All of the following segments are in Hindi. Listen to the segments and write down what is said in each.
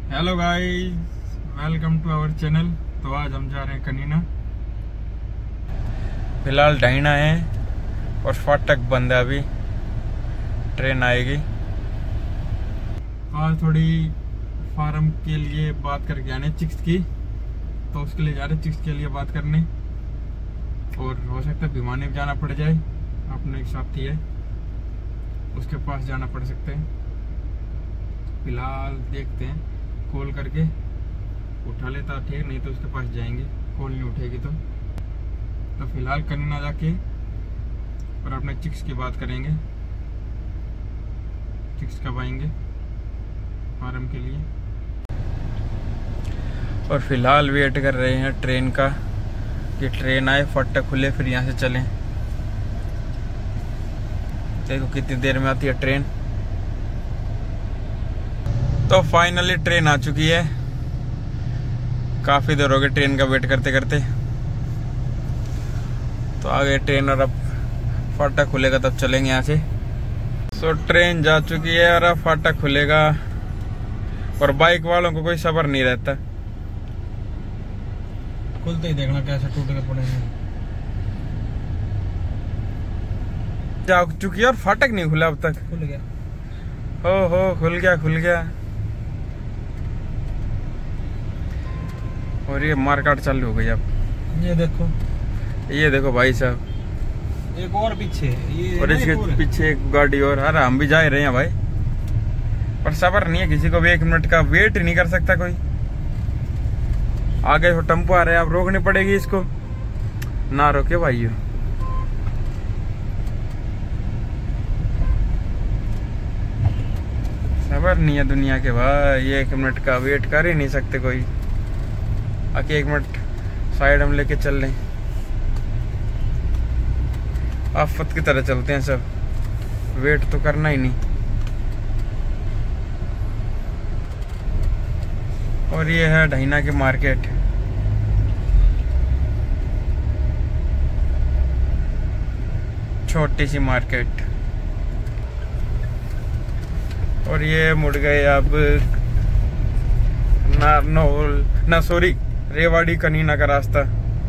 Hello guys, welcome to our channel. तो आज हम जा रहे हैं कनीना। फिलहाल ढाईना है और फाटक बंद है, अभी ट्रेन आएगी। आज थोड़ी फार्म के लिए बात करके आने चिक्स की, तो उसके लिए जा रहे चिक्स के लिए बात करने। और हो सकता है भिवानी भी जाना पड़ जाए, अपने एक साथी है उसके पास जाना पड़ सकते हैं। फिलहाल देखते हैं, कॉल करके उठा लेता ठीक, नहीं तो उसके पास जाएंगे। कॉल नहीं उठेगी तो फिलहाल कनीना जाके और अपने चिक्स की बात करेंगे। चिक्स कब आएंगे फार्म के लिए। और फिलहाल वेट कर रहे हैं ट्रेन का कि ट्रेन आए, फाटक खुले, फिर यहाँ से चलें। देखो कितनी देर में आती है ट्रेन। तो फाइनली ट्रेन आ चुकी है। काफी देर हो गई ट्रेन का वेट करते करते। तो आ गई ट्रेन और अब फाटक खुलेगा तब चलेंगे यहाँ से। सो ट्रेन जा चुकी है और अब फाटक खुलेगा। और बाइक वालों को कोई सब्र नहीं रहता, खुलते ही देखना कैसे टूट के पड़े हैं। जा चुकी है और फाटक नहीं खुला अब तक। खुल गया, हो खुल गया। और ये मारकाट चालू हो गई अब। ये देखो भाई साहब, एक और पीछे ये, और इसके पीछे एक गाड़ी और। अरे हम भी जा रहे हैं भाई, पर सब्र नहीं है किसी को भी। 1 मिनट का वेट ही नहीं कर सकता कोई। आगे वो टेम्पो आ रहा है, अब रोकनी पड़ेगी इसको। ना रोके भाइयों। सब्र नहीं है दुनिया के भाई, 1 मिनट का वेट कर ही नहीं सकते कोई। आके 1 मिनट साइड हम लेके चल लें। आफत की तरह चलते हैं सब, वेट तो करना ही नहीं। और ये है ढाईना की मार्केट। छोटी सी मार्केट। और ये मुड़ गए अब सॉरी रेवाड़ी कनीना का रास्ता।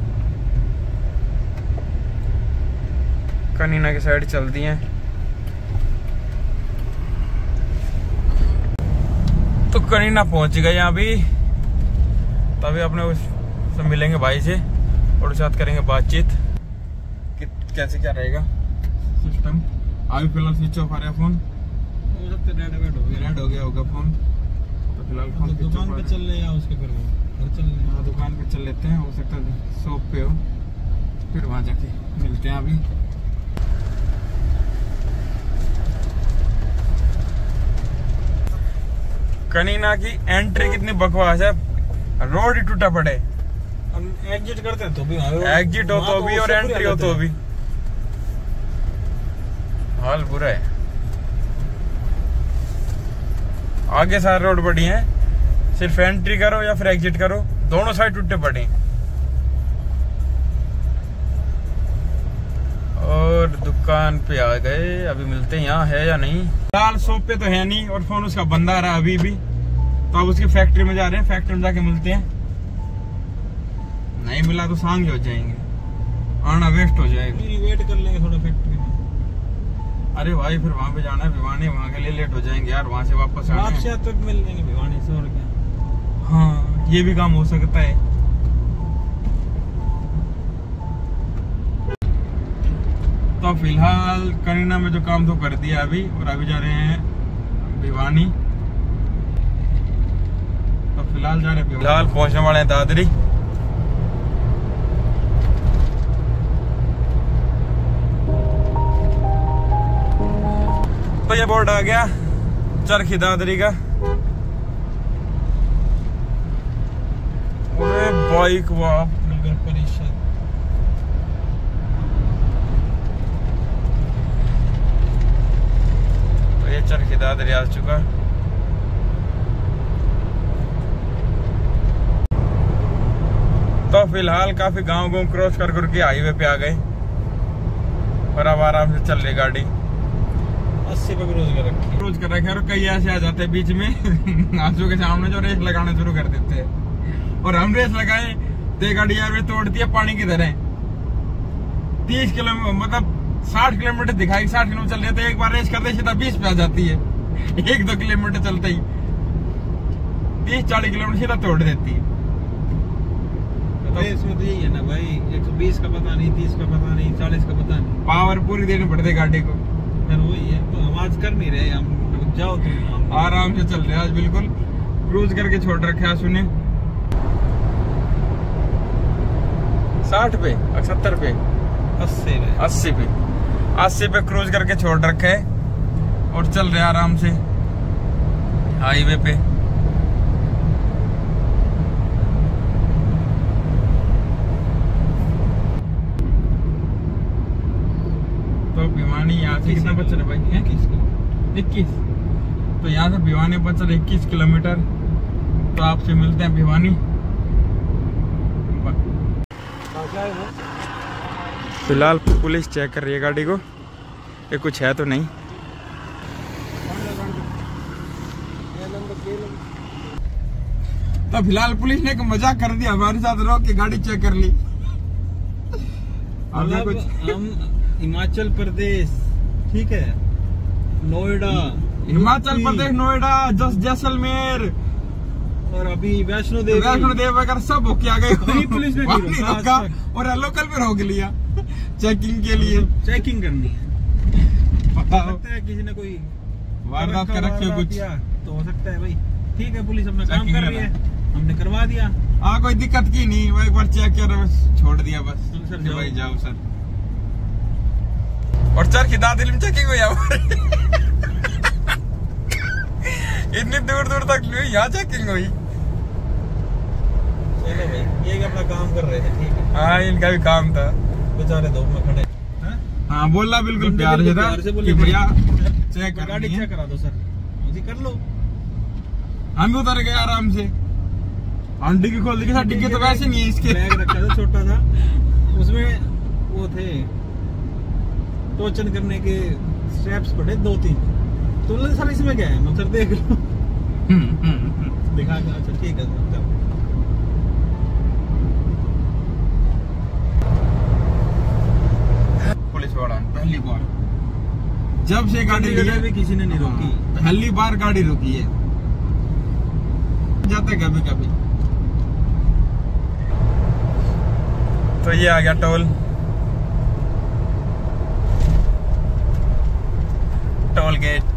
कनीना की साइड चलती हैं। तो कनीना पहुंच गए यहाँ भी। तभी अपने उससे मिलेंगे भाई से और उसके साथ करेंगे बातचीत कि कैसे क्या रहेगा सिस्टम। अभी फिलहाल स्विच ऑफ आ रहा है फोन। रेड हो गया होगा फोन। तो फिलहाल फोन दुकान पे चल रहे हैं, उसके फिर घर चल रहे हैं। दुकान पे चल लेते हैं, हो सकता है शॉप पे हो, फिर वहां जाके मिलते हैं। अभी कनीना की एंट्री कितनी बकवास है, रोड ही टूटा पड़े। हम एग्जिट करते हैं तो भी एग्जिट हो तो भी और एंट्री हो तो भी हाल बुरा है। आगे सारे रोड बड़ी हैं, सिर्फ एंट्री करो या फिर एग्जिट करो, दोनों साइड टूटे पड़े। और दुकान पे आ गए, अभी मिलते हैं यहाँ है या नहीं। फिलहाल शॉप पे तो है नहीं और फोन उसका बंद आ रहा है अभी भी। तो अब उसकी फैक्ट्री में जा रहे हैं, फैक्ट्री में जाके मिलते हैं। नहीं मिला तो सांग हो जाएंगे, आना वेस्ट हो जाएगा। वेट कर लेंगे थोड़ा फैक्ट्री में। अरे भाई फिर वहां पे जाना है भिवानी, वहां के लिए लेट हो जाएंगे यार। वहां से वापस आना है, तक मिल लेंगे भिवानी से। और क्या, हाँ ये भी काम हो सकता है। तो फिलहाल कनीना में जो काम तो कर दिया अभी, और अभी जा रहे हैं भिवानी। तो फिलहाल जा रहे हैं, फिलहाल पहुंचने वाले हैं दादरी। तो ये बोर्ड आ गया चरखी दादरी का। बाइक वाप नगर परिषद। तो ये चरखी दादरी आ चुका। तो फिलहाल काफी गांव क्रॉस कर के हाईवे पे आ गए और अब आराम से चल रही गाड़ी। 80 पे क्रूज कर रखी है। क्रूज कर रखे और कई ऐसे आ जाते हैं बीच में आंसू के सामने जो रेस लगाना शुरू कर देते हैं। और हम रेस लगाए तो गाड़ी यार तोड़ती है पानी की तरह। 30 किलोमीटर मतलब 60 किलोमीटर दिखाई, 60 किलोमीटर चल रहे तो एक बार रेस करते सीधा 20 पे आ जाती है। 1-2 किलोमीटर चलते ही 30-40 किलोमीटर सीधा तोड़ देती है। तो इसमें तो यही है ना भाई, 120 का पता नहीं, 30 का पता नहीं, 40 का पता नहीं, पावर पूरी देनी पड़ती है गाड़ी को। फिर वही है। तो हम आज कर नहीं रहे, हम जाओ तुम आराम से चल रहे हैं आज, बिल्कुल क्रूज करके छोड़ रखे हैं सुने 60 पे 70 पे 80 पे क्रूज करके छोड़ रखे है और चल रहे आराम से हाईवे पे। तो भिवानी यहाँ से कितना बच रहा है भाई? 21। तो यहाँ से भिवानी बच रहा 21 किलोमीटर। तो आपसे मिलते हैं भिवानी। फिलहाल पुलिस चेक कर रही है गाड़ी को, ये कुछ है तो नहीं। तो फिलहाल पुलिस ने एक मजाक कर दिया हमारे साथ, रोक के गाड़ी चेक कर ली। मतलब कुछ हम हिमाचल प्रदेश, ठीक है, नोएडा, हिमाचल प्रदेश, नोएडा, जैसलमेर और अभी वैष्णो देवी वगैरह सब होके आ गए। पुलिस ने नहीं रोका और लोकल पे रोक लिया चेकिंग के लिए। चेकिंग करनी है, हो सकता है किसी ने कोई वारदात कर रखी हो कुछ, तो हो सकता है भाई। ठीक है, पुलिस अपना काम कर रही है, हमने करवा दिया। हाँ कोई दिक्कत की नहीं, वो एक बार चेक किया बस छोड़ दिया बस। सर कि भाई जाओ सर। और चरखी दादरी में चेकिंग हुई इतनी दूर दूर तक हुई, यहाँ चेकिंग हुई। चलो भाई, ये अपना काम कर रहे थे, ठीक है। हाँ इनका भी काम था, बेचारे धूप में खड़े। हाँ बोला बिल्कुल प्यार से था कि भैया चेक कर, गाड़ी चेक करा दो सर, मुझे कर लो। हम भी उतर गए आराम से। डिग्गी खोल दी, डिग्गी तो वैसे नहीं है इसके। बैग रखा था छोटा सा, उसमें वो थे टोचन करने के स्ट्रैप्स पड़े 2-3। तो सर इसमें क्या है? सर देख लो। दिखा के अच्छा ठीक है सर। पुलिस वाला पहली बार जब से गाड़ी ली है भी किसी ने नहीं रोकी, पहली बार गाड़ी रोकी है। जाते कभी कभी। तो ये आ गया toll gate.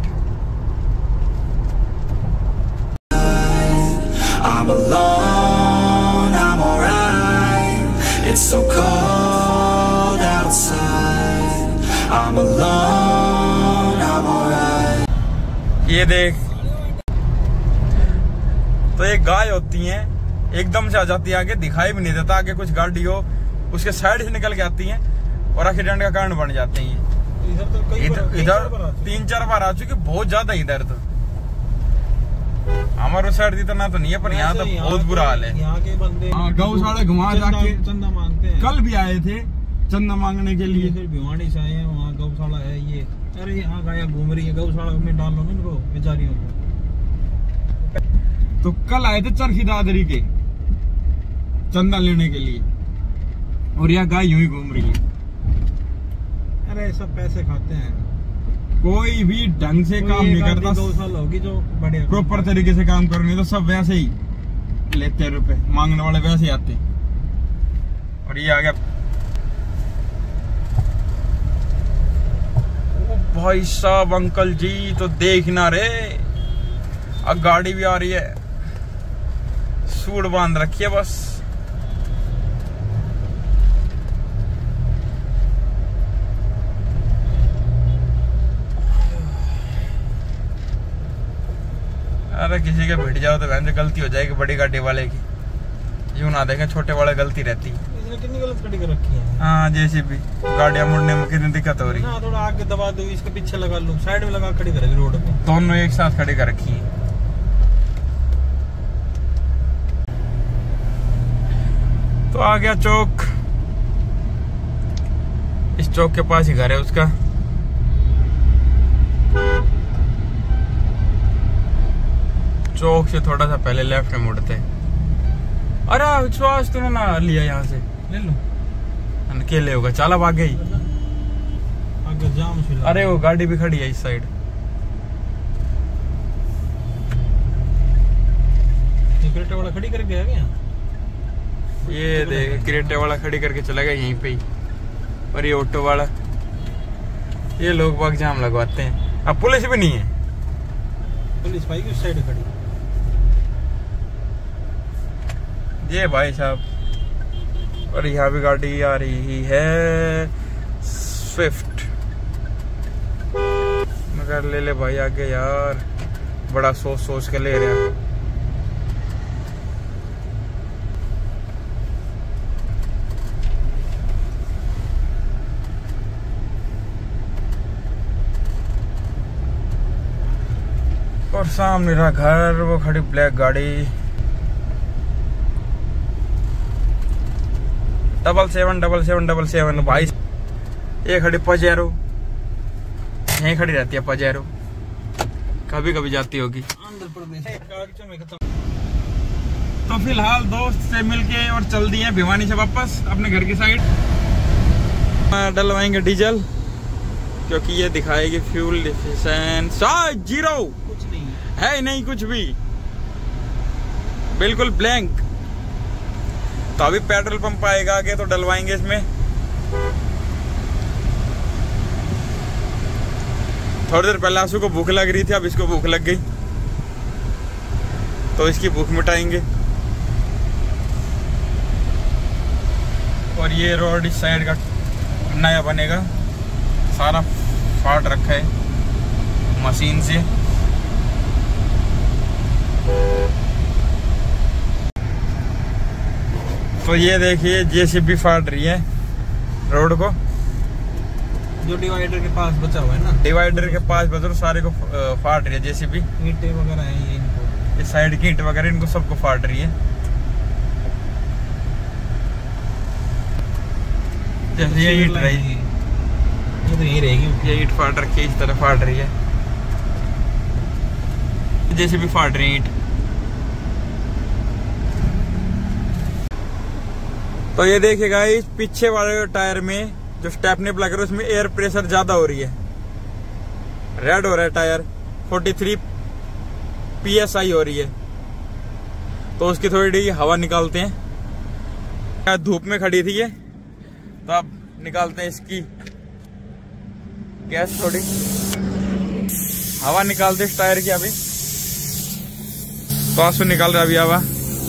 I'm alone, I'm alright. It's so cold outside. I'm alone, I'm alright. ये देख, तो ये गाय होती हैं, एकदम से आ जाती है आगे, दिखाई भी नहीं देता आगे कुछ गाड़ी हो, उसके साइड से निकल के आती हैं और एक्सीडेंट का कारण बन जाते हैं। इधर 3-4 बार आ चुकी, बहुत ज्यादा इधर तो। हमारे साइड इतना तो नहीं है, पर यहाँ तो बहुत बुरा हाल है। यहाँ के बंदे गौशाला घुमा जाके चंदा मांगते हैं। कल भी आए थे चंदा मांगने के लिए। फिर भिवानी से आए हैं, वहाँ गौशाला है ये। अरे यहाँ गाय घूम रही है, गौशाला में डाल लो ना इनको बेचारियों को। तो कल आए थे चरखी दादरी के चंदा लेने के लिए, और यह गाय यूं ही घूम रही है। अरे सब पैसे खाते हैं, कोई भी ढंग से काम नहीं करता। 2 साल होगी जो बढ़िया प्रॉपर तरीके से काम करने, तो सब वैसे ही लेते रुपए, मांगने वाले वैसे ही आते। और ये आ गया भाई साहब, अंकल जी तो देखना रे, अब गाड़ी भी आ रही है, सूट बांध रखी है बस। अरे किसी के भिड़ जाओ तो वैसे गलती हो जाएगी बड़ी गाड़ी वाले की, यूं ना देखें छोटे वाले गलती रहती है। इसने कितनी गलत खड़ी कर रखी है। हाँ जैसे भी गाड़ियां मुड़ने में कितनी दिक्कत हो रही है। थोड़ा आगे दबा दो, इसके पीछे लगा लो, साइड में लगा खड़ी करेगी रोड पे। दोनों एक साथ खड़ी कर रखी है। तो आ गया चौक, इस चौक के पास ही घर है उसका। चौक से थोड़ा सा पहले लेफ्ट में मुड़ते। अरे विश्वास तूने ना लिया यहाँ से, ले लो अकेले होगा, चल अब आगे ही। आगे जाम फिर। अरे वो गाड़ी भी खड़ी है इस साइड। क्रेटा वाला खड़ी करके आ गया। ये देख क्रेटा वाला खड़ी करके चला गया यहीं पे ही। और ये ऑटो वाला, ये लोग बाग जाम लगवाते हैं। अब पुलिस भी नहीं है, पुलिस भाई की उस साइड खड़ी। ये भाई साहब, और यहाँ भी गाड़ी आ रही है स्विफ्ट। मगर ले ले भाई आगे यार, बड़ा सोच सोच के ले रहा। और सामने रहा घर, वो खड़ी ब्लैक गाड़ी 777777 भाई। ये खड़ी पजेरो, यहीं खड़ी रहती है पजेरो, कभी कभी जाती होगी। आंध्र प्रदेश में खत्म। तो फिलहाल दोस्त से मिलके और चल दिए भिवानी से वापस अपने घर की साइड। डलवाएंगे डीजल, क्योंकि ये दिखाएगी फ्यूल एफिशिएंसी 0, कुछ नहीं है ही नहीं कुछ भी, बिल्कुल ब्लैंक। तो अभी पेट्रोल पंप आएगा आगे तो डलवाएंगे इसमें। थोड़ी देर पहले आंसू को भूख लग रही थी, अब इसको भूख लग गई, तो इसकी भूख मिटाएंगे। और ये रोड इस साइड का नया बनेगा, सारा फाड़ रखा है मशीन से। तो ये देखिए जेसीबी फाड़ रही है रोड को, जो डिवाइडर के पास बचा हुआ है ना, डिवाइडर के पास बचा, सारे को फाड़ रही है जेसीबी। ईंटें वगैरह हैं ये, इनको इस साइड की ईंट वगैरह इनको सबको फाड़ रही है। जैसे ये ईंट रही, ये तो यही रहेगी। ये ईंट फाड़ रखी है, इस तरह फाड़ रही है, जेसीबी फाड़ रही है ईंट। तो ये देखिएगा इस पीछे वाले टायर में जो स्टेपनी लग रहा है उसमें एयर प्रेशर ज्यादा हो रही है, रेड हो रहा है टायर, 43 PSI हो रही है। तो उसकी थोड़ी हवा निकालते हैं। धूप में खड़ी थी ये, तो अब निकालते हैं इसकी गैस, थोड़ी हवा निकालते इस टायर की। अभी तो आंसू निकाल रहा, अभी हवा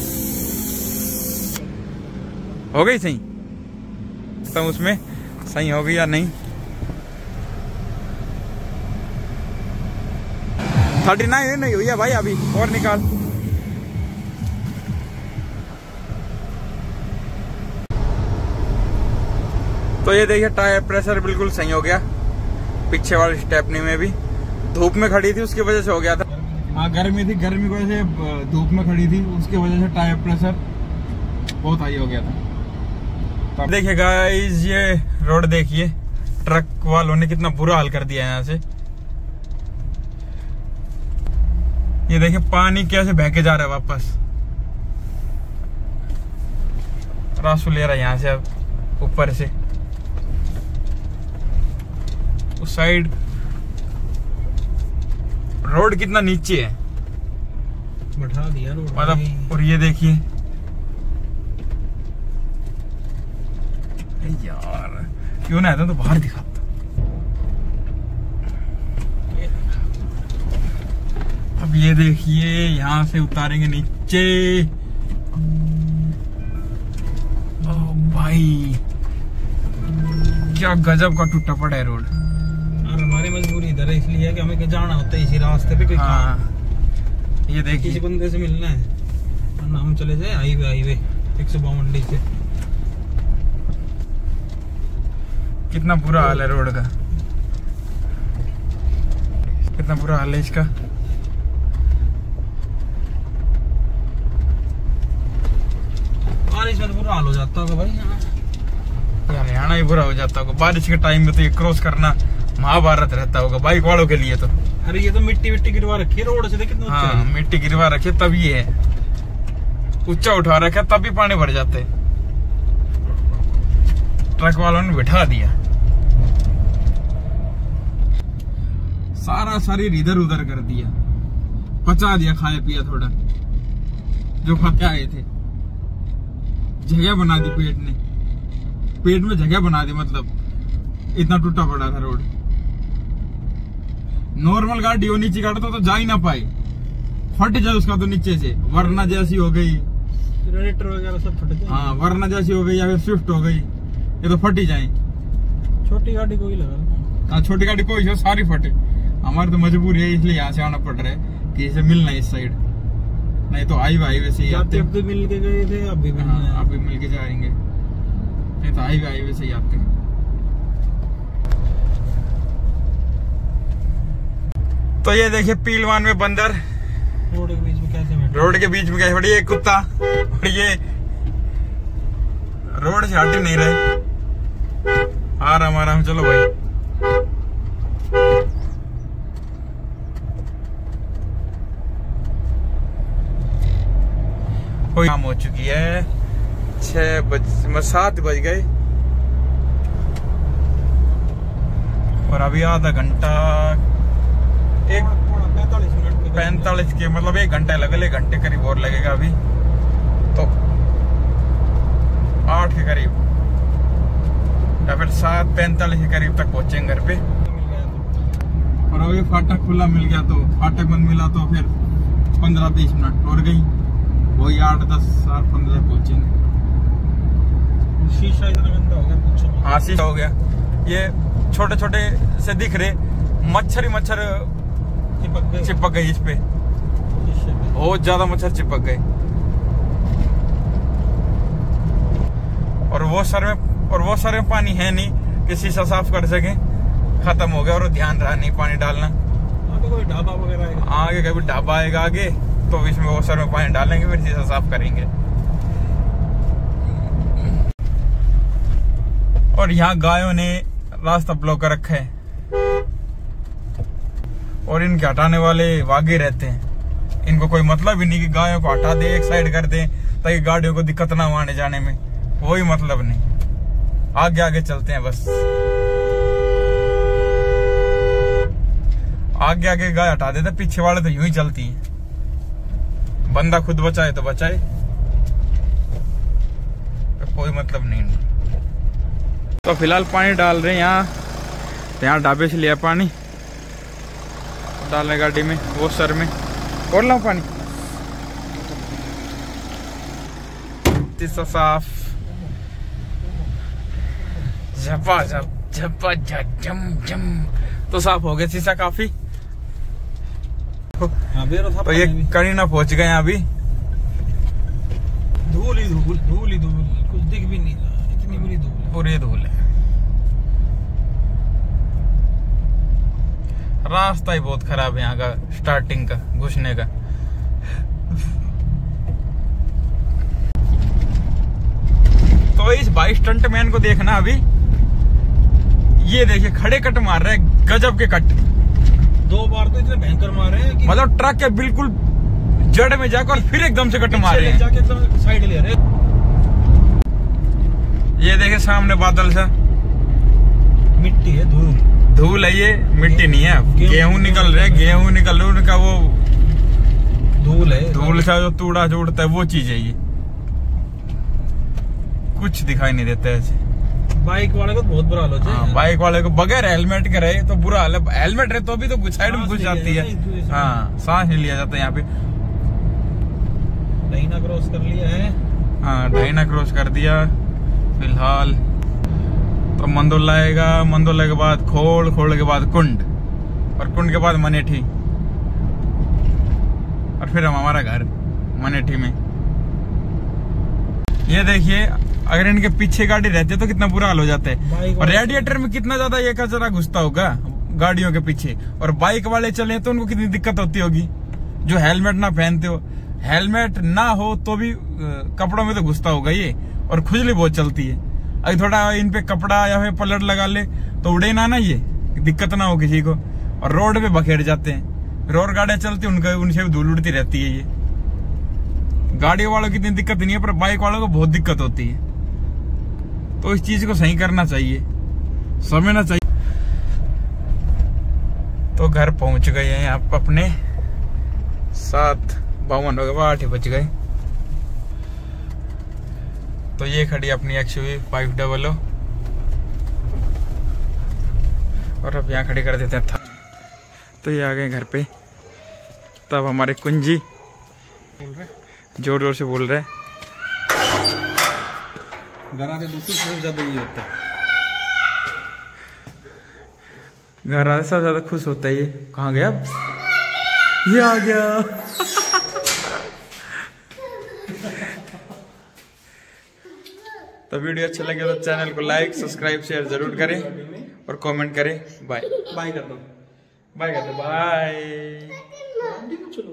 हो गई सही, तो उसमें सही हो गई या नहीं। 39 नहीं हुई है भाई अभी, और निकाल। तो ये देखिए टायर प्रेशर बिल्कुल सही हो गया, पीछे वाली स्टेपनी में भी। धूप में खड़ी थी उसकी वजह से हो गया था। हाँ गर्मी थी, गर्मी की वजह से धूप में खड़ी थी, उसकी वजह से टायर प्रेशर बहुत हाई हो गया था। तो देखिए गाइस, ये रोड देखिए, ट्रक वालों ने कितना बुरा हाल कर दिया है यहाँ से। ये देखिए पानी कैसे बह के जा रहा है वापस। रासू ले रहा है यहाँ से अब ऊपर से उस साइड। रोड कितना नीचे है, बैठा दिया रोड मतलब। और ये देखिए यार, क्यों ना आता तो बाहर दिखाता। अब ये देखिए यहाँ से उतारेंगे नीचे। ओ भाई क्या गजब का टूटा पड़ा है रोड। और हमारी मजबूरी इधर है, इसलिए है कि हमें जाना होता है इसी रास्ते पे। हाँ ये देखिए, किसी बंदे से मिलना है, वरना हम चले जाए हाईवे 152 मंडी से। कितना बुरा हाल है रोड का, कितना बुरा हाल है इसका। बारिश में तो बुरा हाल हो जाता होगा भाई, हरियाणा ही बुरा हो जाता होगा। बारिश के टाइम में तो ये क्रॉस करना महाभारत रहता होगा बाइक वालों के लिए तो। अरे ये तो मिट्टी गिरवा रखी है रोड से, देख कितना ऊंचा है। मिट्टी गिरवा रखी है तब ये है, ऊंचा उठा रखा है तभी पानी भर जाते। ट्रक वालों ने बिठा दिया, सारा शरीर इधर उधर कर दिया, पचा दिया, खाया पिया थोड़ा जो खा के आए थे, जगह बना दी पेट में जगह बना दी, मतलब इतना टूटा पड़ा था रोड। नॉर्मल गाड़ी हो नीचे गाड़ी तो जा ही ना पाए, फट जाए उसका तो नीचे से, वरना जैसी हो गई, जनरेटर वगैरह सब फट जाए। हाँ वरना जैसी हो गई या फिर स्विफ्ट हो गई, ये तो फट ही जाए। छोटी गाड़ी कोई लगा, हाँ छोटी गाड़ी कोई सारी फटे। हमारी तो मजबूरी है इसलिए यहाँ से आना पड़ रहा है कि इसे मिलना इस साइड, नहीं तो हाईवे से ही आते। अब मिल के गए थे, अब भी मिल के जाएंगे, नहीं तो हाईवे से ही आते। तो ये देखिए पीलवान में बंदर रोड के बीच में कैसे बैठे, ये कुत्ता, और ये रोड से हट ही नहीं रहे। आराम चलो भाई। शाम हो चुकी है, 7 बज गए और अभी आधा घंटा 45 के मतलब 1 घंटा लगेगा, 1 घंटे करीब और लगेगा अभी तो 8 के करीब या फिर 7:45 के करीब तक पहुंचेंगे घर पे। और अभी फाटक खुला मिल गया, तो फाटक बंद मिला तो फिर 15-20 मिनट और गई, वही 8-10 15 पहुंचेंगे। शीशा इतना गंदा हो गया, हाँ शीशा हो गया, ये छोटे छोटे से दिख रहे, मच्छर ही मच्छर चिपक गई इस पे, बहुत ज्यादा मच्छर चिपक गए। और वो सर में पानी है नहीं कि शीशा साफ कर सके, खत्म हो गया। और ध्यान रहा नहीं पानी डालना, आगे कोई ढाबा वगैरह आएगा, आगे कभी ढाबा आएगा आगे, तो इसमें वो सर में पानी डालेंगे, फिर शीशा साफ करेंगे। और यहाँ गायों ने रास्ता ब्लॉक कर रखा है और इनके हटाने वाले वागे रहते हैं, इनको कोई मतलब ही नहीं कि गायों को हटा दे, एक साइड कर दे ताकि गाड़ियों को दिक्कत ना हो आने जाने में, कोई मतलब नहीं, आगे आगे चलते हैं बस। आगे आगे गाय हटा देते, पीछे वाले तो यूं ही चलती हैं, बंदा खुद बचाए तो बचाए, तो कोई मतलब नहीं। तो फिलहाल पानी डाल रहे हैं यहाँ ढाबे से लिया पानी, डालने गाड़ी में, वो सर में और लाऊं पानी साफ, झपा झम झम, तो साफ हो गया शीशा काफी। तो ये करीना पहुंच गए अभी, धूल ही धूल, कुछ दिख भी नहीं रहा, इतनी बुरी धूल, पूरी धूल है। रास्ता ही बहुत खराब है यहाँ का, स्टार्टिंग का, घुसने का। तो इस भाई स्टंट मैन को देखना अभी, ये देखिए खड़े कट मार रहे हैं, गजब के कट, 2 बार तो इतने भयंकर मारे हैं कि मतलब ट्रक के बिल्कुल जड़ में जाकर फिर एकदम से कट मार रहे हैं, जाके एकदम साइड ले रहे। ये देखिए सामने बादल सा, मिट्टी है, धूल है, ये मिट्टी नहीं है, गेहूं निकल रहे, उनका वो धूल है, धूल सा जो तूड़ा जोड़ता है वो चीज है, ये कुछ दिखाई नहीं देता ऐसे। बाइक वाले को बहुत बुरा हाल होता है। बाइक वाले को बगैर हेलमेट के रहे तो बुरा हाल है, हेलमेट रहे तो भी तो साइड में घुस जाती है, हाँ सांस नहीं लिया जाता यहाँ पे। डाइना क्रॉस कर लिया है, हाँ डाइना क्रॉस कर दिया फिलहाल। तो मंदोला आएगा, मंदोला के बाद खोल के बाद कुंड, और कुंड के बाद मनेठी, और फिर हम हमारा घर मनेठी में। ये देखिए अगर इनके पीछे गाड़ी रहती है तो कितना बुरा हाल हो जाता है, और रेडिएटर में कितना ज्यादा ये कचरा घुसता होगा गाड़ियों के पीछे, और बाइक वाले चले तो उनको कितनी दिक्कत होती होगी जो हेलमेट ना पहनते हो। हेलमेट ना हो तो भी कपड़ों में तो घुसता होगा ये, और खुजली बहुत चलती है। अगर थोड़ा इन पे कपड़ा या फिर पलट लगा ले तो उड़े ना ये, दिक्कत ना हो किसी को। और रोड पे बखेड़ जाते हैं, रोड गाड़ियां चलती उनका उनसे भी धूल उड़ती रहती है। ये गाड़ी वालों की इतनी दिक्कत नहीं है, पर बाइक वालों को बहुत दिक्कत होती है। तो इस चीज को सही करना चाहिए, समझना चाहिए। तो घर पहुंच गए हैं आप अपने 7:52 हो गए, 8 बज गए। तो ये खड़ी अपनी XUV 500 और अब यहाँ खड़ी कर देते हैं। तो ये आ गए घर पे। तब हमारे कुंजी जोर जोर से बोल रहे हैं। घर आते दोस्तों बहुत ज्यादा ये होता है, घर आते सबसे ज्यादा खुश होता है। ये कहाँ गया? ये आ गया। तो वीडियो अच्छा लगे तो चैनल को लाइक सब्सक्राइब शेयर जरूर करें और कमेंट करें। बाय बाय कर दो, बाय कर दो, बाय।